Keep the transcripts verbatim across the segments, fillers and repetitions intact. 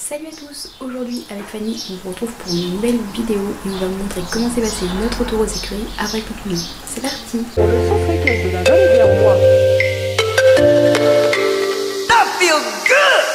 Salut à tous, aujourd'hui avec Fanny on se retrouve pour une nouvelle vidéo et on va vous montrer comment s'est passé notre retour aux écuries avec le Toulouse. C'est parti. Sur le centre équestre de la vallée des Rois. That feels good!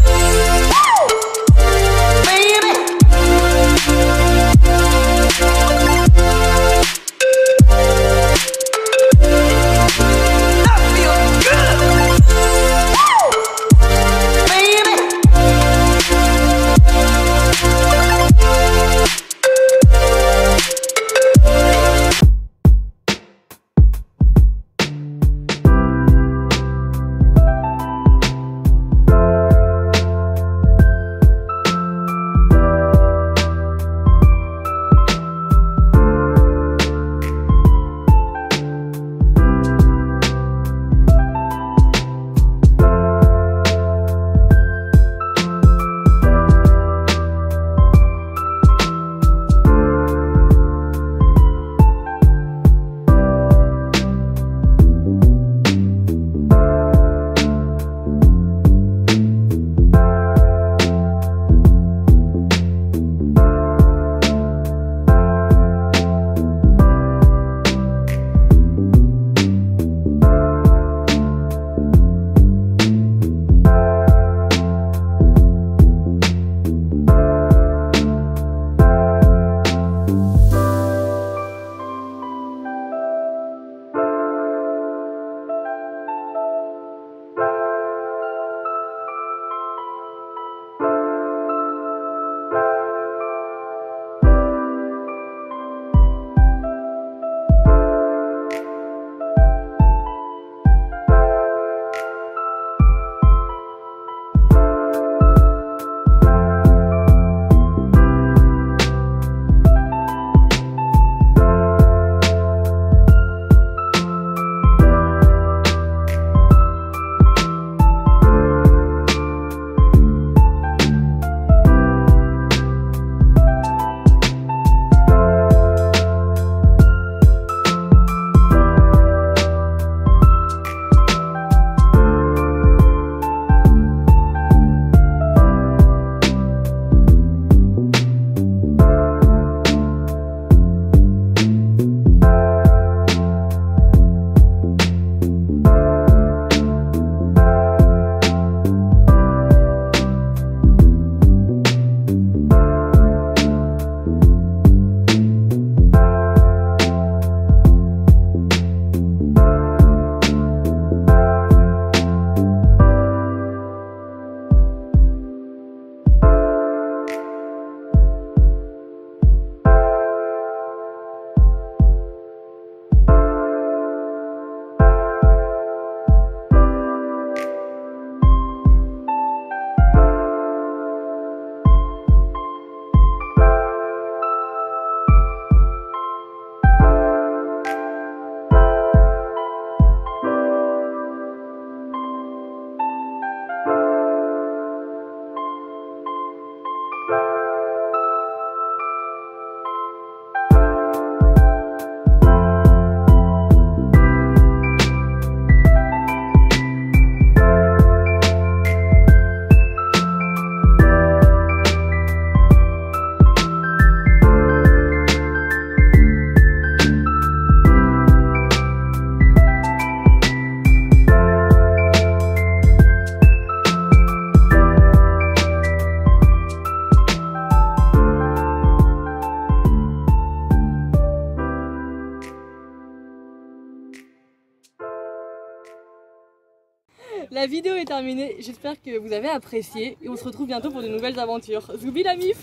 La vidéo est terminée, j'espère que vous avez apprécié et on se retrouve bientôt pour de nouvelles aventures. Zoubi la mif.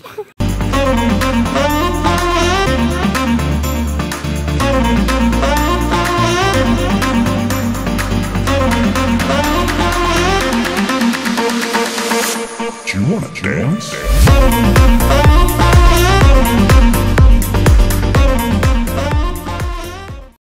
Do you wanna dance?